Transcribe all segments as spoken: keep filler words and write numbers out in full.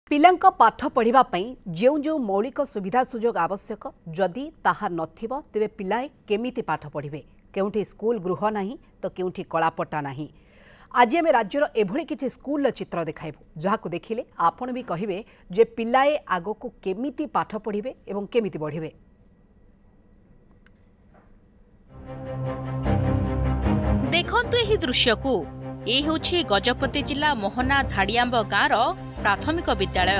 पिलांक पाठ पढ़िबा पई जेउ जेउ मौलिक सुविधा सुजोग आवश्यक जदि ताहा नथिबो तेबे पिलाए केमिति पाठ पढ़िबे केउठी स्कूल गृह नाही तो केउठी कलापट्टा नाही। आज आम राज्यर एभली किछि स्कूल चित्र देखाइबु जहाकु देखिले आपण भी कहिबे जे पिलाए आगो को केमिति पाठ पढ़िबे एवं केमिति बढ़िबे। देखंतु एही दृश्य को ए होछि गजपति जिला मोहना धाड़ियांब गाँर प्राथमिक विद्यालय।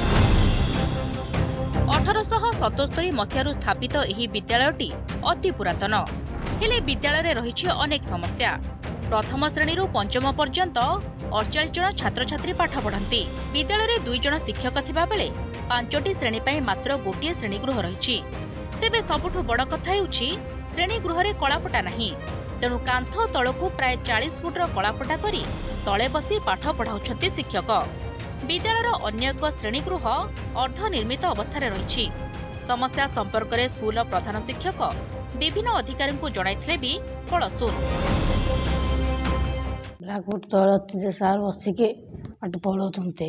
अठारह सतहत्तर मसीह स्थापित एही विद्यालयटी अति पुरातन हेले विद्यालय रही अनेक समस्या। प्रथम श्रेणी पंचम पर्यंत अड़चाश जन छात्र छात्री पाठ पढ़ती। विद्यालय दुई जन शिक्षक थिबा बेले पांचटी श्रेणी पाई मात्र गोटे श्रेणीगृह रही। तेबे सबुठु बड़ कथा हेउछि श्रेणीगृह रे कलापटा नाही, तेणु कांथ तलकू प्राय चालीस फुटर कलापटा करी तले बसी पाठ पढ़ाउछंती शिक्षक। विद्यालयर अन्य एक श्रेणीगृह अर्धनिर्मित अवस्था रही। समस्या संपर्क में स्कूल प्रधान शिक्षक विभिन्न अधिकारी को जणाइथिले भी फल शून्य। ब्लैकबोर्ड तले सार बसिके पाठ पढ़ाते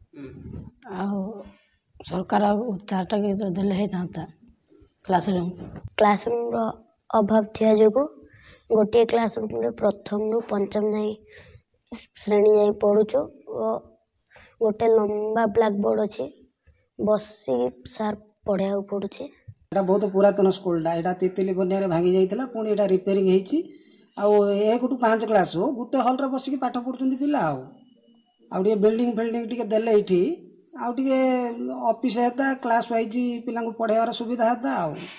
सरकार चार्टा देले क्लासरूम क्लासरूम अभाव थिया जो गोटे क्लासरूम प्रथम रु पंचम जाए श्रेणी जाए पढ़ुचु। गोटे लंबा ब्लैकबोर्ड अच्छे बसी सार पढ़ा पड़ुचे। बहुत पुरातन स्कूल यहाँ तितली बनिया भांगी जाइए पुणी यहाँ रिपेयरिंग होती एक टू पांच क्लास हो गोटे हल रे बसिक पाठ पढ़ुं पिला आउ बिल्डिंग फिल्डिंग टी देले ये आउे ऑफिस होता क्लास वाइज पिला पढ़ाइबार सुविधा होता।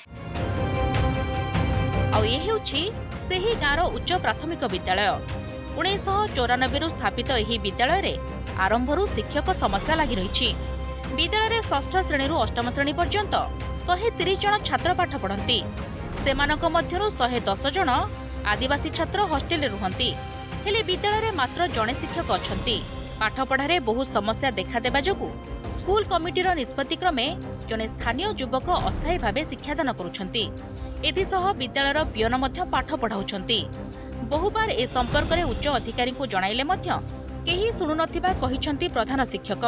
गाँर उच्च प्राथमिक विद्यालय उन्नीस चौरानबे स्थापित यह विद्यालय रे आरंभरू शिक्षक समस्या लगी रही। विद्यालय षष्ठ श्रेणी अष्टम श्रेणी पर्यंत शहे तीस जन छात्र पाठ पढ़ती। सेमानक मध्यरु शहे दस जन आदिवासी छात्र हॉस्टेल रुहंती। हेले विद्यालय मात्र जड़े शिक्षक अछंती। पाठ पढ़ारे बहु समस्या देखा देबा जोगु स्कूल कमिटीर निष्पत्ति क्रमे जने स्थानीय युवक अस्थायी भावे शिक्षादान करुछंती। एथिसह विद्यालयर पियन मध्य पाठ पढ़ाउछंती। बहुबार ए संपर्क में उच्च अधिकारी को जणाइले मध्य केही सुनु नथिबा कहिछंती प्रधान शिक्षक।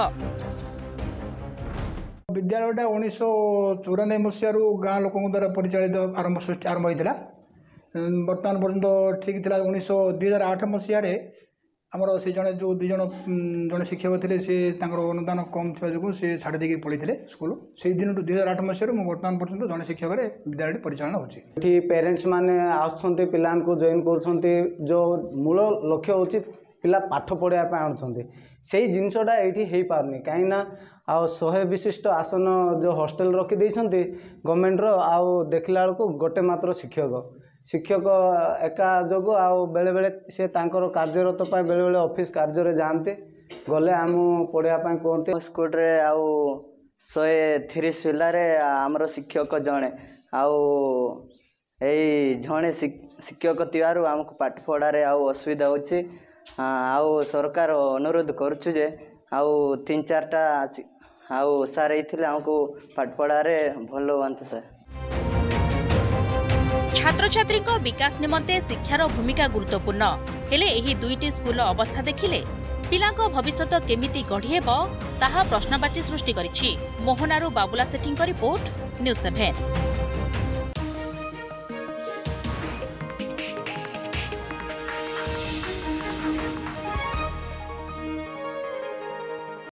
विद्यालयटा उन्नीस चौरानबे मसीह गाँ लोकों द्वारा परिचालित आरंभ सृष्टि आरंभ होता। बर्तमान पर्यंत ठीक था उन्नीस दुई हजार आठ मसीह आमर से जड़े जो दुई जन जड़े शिक्षक थे सी अनुदान कम थी जो सी छाड़ी देकर पढ़ी थे स्कूल से दिन दुई हजार आठ मसीह बर्तमान पर्यंत जड़े शिक्षक विद्यालय परिचालना होती। पेरेन्ट्स मैंने आसुँच पिला जॉइन कर जो मूल लक्ष्य हूँ पिला पाठ पढ़ाई आणुंट से जिनसटा ये पारनी कहीं आ शहे विशिष्ट आसन जो हॉस्टेल रखी गवर्नमेंट आउ देखला बेलू गोटे मात्र शिक्षक शिक्षक एका जोगु आउ बेले बेले से तांकर कार्यरत पाए बेले बेले ऑफिस कार्य रे जानते गले आम पढ़िया पाए कहते। स्कूल रे आउ शहे तीस पिला रे आमर शिक्षक जणे आउ एई जणे शिक्षक तिवारु आमको पाठ पढ़ारे आउ असुविधा होछि। आउ सरकार अनुरोध करछु जे आउ तीन चारटा आउ सार एथिले आमको पाठ पढ़ारे भलो होंते सर। छात्र छात्री विकास निमंते शिक्षार भूमिका गुरुत्वपूर्ण हेले एही दुईटी स्कूल अवस्था देखिले पिलांक भविष्यत केमिति गढ़ी हेबो ताहा प्रश्नवाची सृष्टि करिछि। मोहनारू बाबुला सेठींक रिपोर्ट न्यूज सेवन।